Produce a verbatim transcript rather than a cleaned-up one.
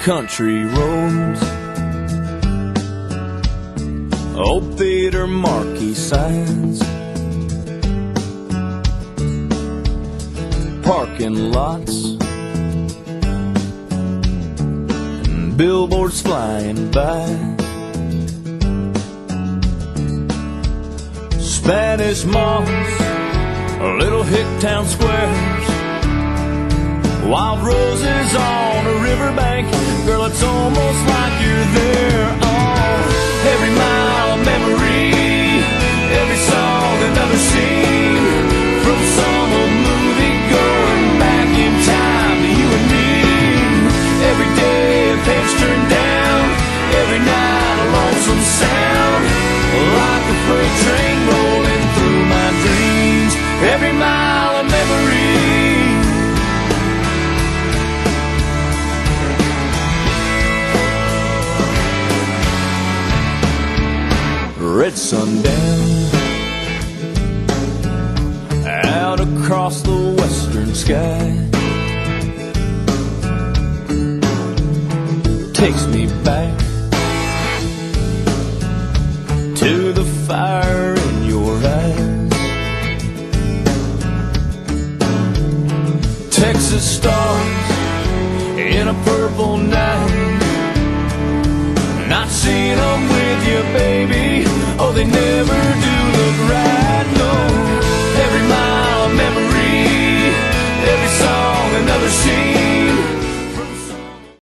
country roads, old theater marquee signs, parking lots, and billboards flying by, Spanish moss, little hick town squares, wild roses on a riverbank. Girl, it's almost like you're there. Oh, every mile of memory, every song, another scene, from some old movie going back in time to you and me. Every day a page turned down, every night a lonesome sound, like a freight train rolling through my dreams. Every mile of memory. Red sundown out across the western sky takes me back to the fire in your eyes. Texas stars in a purple night,